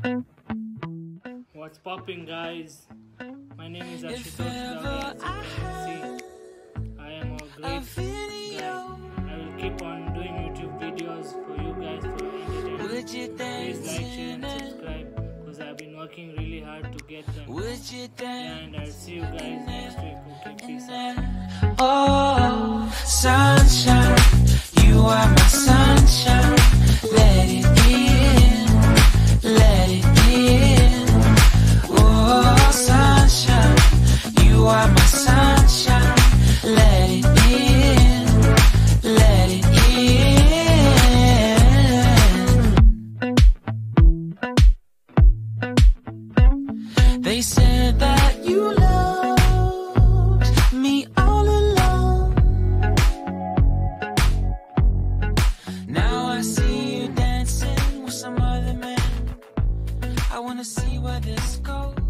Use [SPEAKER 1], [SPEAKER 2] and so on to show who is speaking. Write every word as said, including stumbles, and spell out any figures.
[SPEAKER 1] What's popping, guys? My name is Ashutosh Dave. As you can see, I am a great guy. I will keep on doing YouTube videos for you guys for your entertainment. Please like, share, and subscribe because I've been working really hard to get them. And I'll see you guys next week. Okay, peace out.
[SPEAKER 2] Oh, sunshine, you are my sunshine. Let it in, let it in. Oh, sunshine, you are my sunshine. Let it in, let it in. They said that you loved me all along. Now I see you dancing with some other man. I wanna see where this goes.